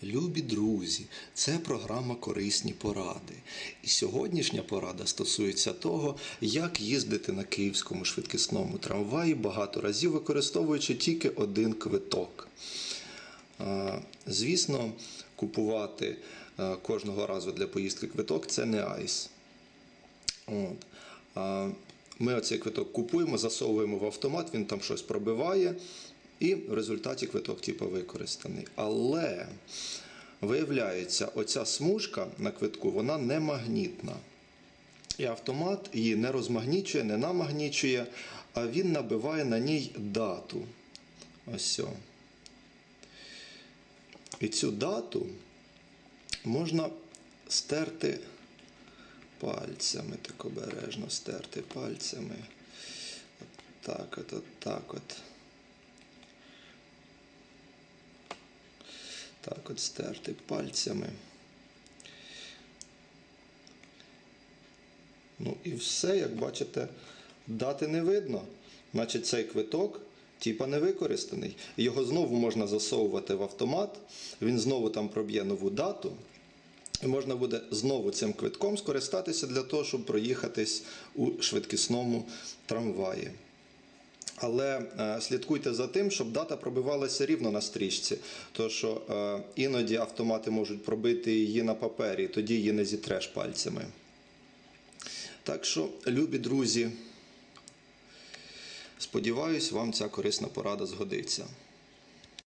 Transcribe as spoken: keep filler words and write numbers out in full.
Любі друзі, це програма «Корисні поради». І сьогоднішня порада стосується того, як їздити на київському швидкісному трамваї багато разів, використовуючи тільки один квиток. Звісно, купувати кожного разу для поїздки квиток – це не айс. От. Ми оцей квиток купуємо, засовуємо в автомат, він там щось пробиває, і в результаті квиток типу використаний. Але, виявляється, оця смужка на квитку, вона не магнітна. І автомат її не розмагнічує, не намагнічує, а він набиває на ній дату. Ось о. І цю дату можна стерти пальцями, так обережно стерти пальцями. От так от, от так от. Так от стерти пальцями. Ну і все, як бачите, дати не видно. Значить, цей квиток типа не використаний. Його знову можна засовувати в автомат, він знову там проб'є нову дату. І можна буде знову цим квитком скористатися для того, щоб проїхатись у швидкісному трамваї. Але е, слідкуйте за тим, щоб дата пробивалася рівно на стрічці. Тому що е, іноді автомати можуть пробити її на папері, тоді її не зітреш пальцями. Так що, любі друзі, сподіваюсь, вам ця корисна порада згодиться.